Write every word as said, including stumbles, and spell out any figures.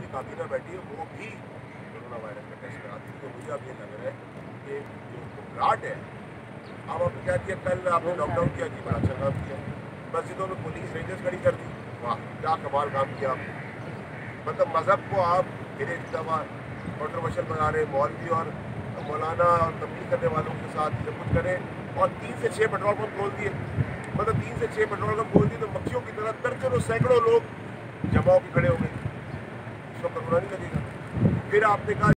पूरी काबीना बैठी है, वो भी कोरोना वायरस का टेस्ट कराती है। तो मुझे अब ये लग रहा है कि जो घबराहट है, अब आपने क्या किया, कल आपने लॉकडाउन किया जी, बड़ा अच्छा काम किया। मस्जिदों में पुलिस रेंजर्स खड़ी कर दी, वाह क्या कमाल काम किया आपने। मतलब मज़हब को आप मेरे दवा कॉन्ट्रोवर्शियल बना रहे, मौलवी और मौलाना और तबलीग करने वालों के साथ जब कुछ करें, और तीन से छः पेट्रोल पंप खोल दिए। मतलब तीन से छः पेट्रोल पंप खोल दिए तो मक्खियों की तरह दर्जनों सैकड़ों लोग जमा होकर खड़े हो गए। इसको करोना नहीं लगेगा। फिर आपने कहा